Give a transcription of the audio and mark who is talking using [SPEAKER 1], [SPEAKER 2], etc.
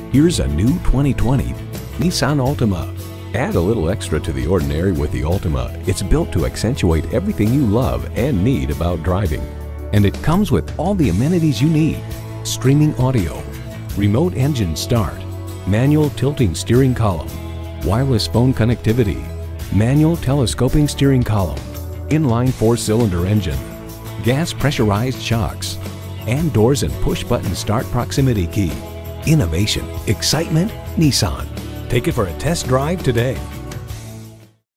[SPEAKER 1] Here's a new 2020 Nissan Altima. Add a little extra to the ordinary with the Altima. It's built to accentuate everything you love and need about driving. And it comes with all the amenities you need: streaming audio, remote engine start, manual tilting steering column, wireless phone connectivity, manual telescoping steering column, inline 4-cylinder engine, gas pressurized shocks, and doors and push-button start proximity key. Innovation, excitement, Nissan. Take it for a test drive today.